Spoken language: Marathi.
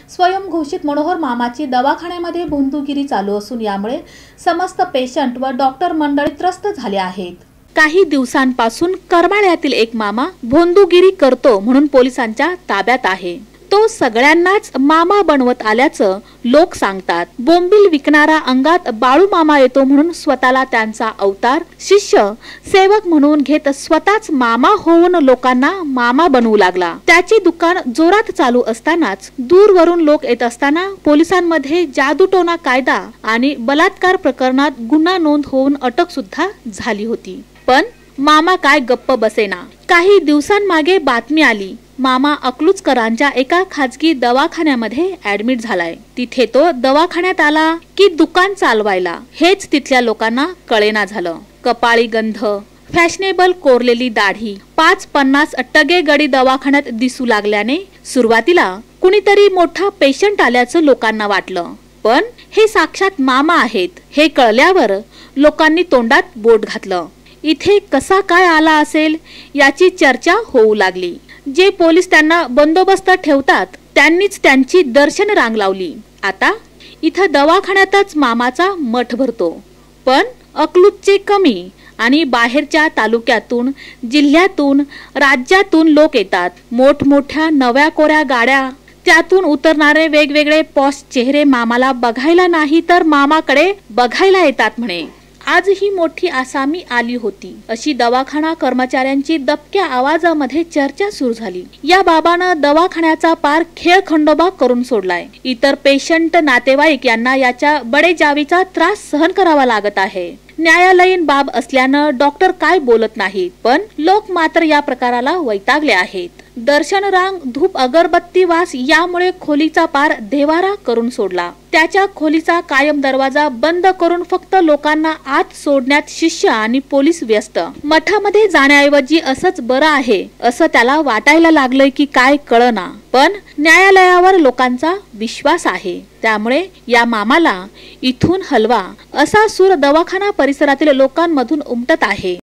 स्वयंघोषित मनोहर मामाची दवाखान्यामध्ये भोंदूगिरी चालू असून यामुळे समस्त पेशंट व डॉक्टर मंडळी त्रस्त झाले आहेत। काही दिवसांपासून करमाळ्यातील एक मामा भोंदूगिरी करतो म्हणून पोलिसांच्या ताब्यात आहे। तो सगळ्यांनाच मामा बनवत आल्याचं लोक सांगतात। बोंबील विकणारा अंगात बाळू मामा येतो म्हणून स्वतःला त्यांचा अवतार शिष्य सेवक म्हणून घेत स्वतःच मामा होऊन लोकांना मामा बनवू लागला। त्याचे दुकान जोरात चालू असतानाच दूरवरून लोक येत असताना पोलिसांमध्ये जादूटोना कायदा आणि बलात्कार प्रकरणात गुन्हा नोंद होऊन अटक सुद्धा झाली होती। पण मामा काय गप्प बसेना। काही दिवसांमागे बातमी आली, मामा अकलूजकरांच्या एका खाजगी दवाखान्यामध्ये ऍडमिट झालाय। तिथे तो दवाखान्यात आला की दुकान चालवायला हेच तिथल्या लोकांना कळेना झालं। कपाळी गंध, फॅशनेबल कोरलेली दाढी, 5-50 टगे गडी दवाखान्यात दिसू लागल्याने सुरुवातीला कुणीतरी मोठा पेशंट आल्याचं लोकांना वाटलं, पण हे साक्षात मामा आहेत हे कळल्यावर लोकांनी तोंडात बोट घातलं। इथे कसा काय आला असेल याची चर्चा होऊ लागली। जे पोलीस त्यांना बंदोबस्त ठेवतात त्यांनीच त्यांची दर्शन रांग लावली। आता इथं दवाखान्यातच मामाचा मठ भरतो, पण अकलूजचे कमी आणि बाहेरच्या तालुक्यातून, जिल्ह्यातून, राज्यातून लोक येतात। मोठमोठ्या नव्या कोऱ्या गाड्या, त्यातून उतरणारे वेगवेगळे पॉश चेहरे मामाला बघायला नाही तर मामाकडे बघायला येतात म्हणे। आज ही मोठी आसामी आली होती अशी दवाखाना कर्मचाऱ्यांची दबक्या आवाजामध्ये चर्चा सुरू झाली। या बाबानं दवाखान्याचा पार खेळखंडोबा करून सोडलाय। इतर पेशंट, नातेवाईक यांना याच्या बडेजावीचा त्रास सहन करावा लागत आहे। न्यायालयीन बाब असल्यानं डॉक्टर काय बोलत नाहीत, पण लोक मात्र या प्रकाराला वैतागले आहेत। दर्शन रांग, धूप, अगरबत्ती वास यामुळे खोलीचा पार देवारा करून सोडला। त्याच्या खोलीचा कायम दरवाजा बंद करून फक्त लोकांना आत सोडण्यात शिष्य आणि पोलीस व्यस्त। मठामध्ये जाण्याऐवजी असंच बरं आहे असं त्याला वाटायला लागलंय की काय कळना, पण न्यायालयावर लोकांचा विश्वास आहे, त्यामुळे या मामाला इथून हलवा असा सूर दवाखाना परिसरातील लोकांमधून उमटत आहे।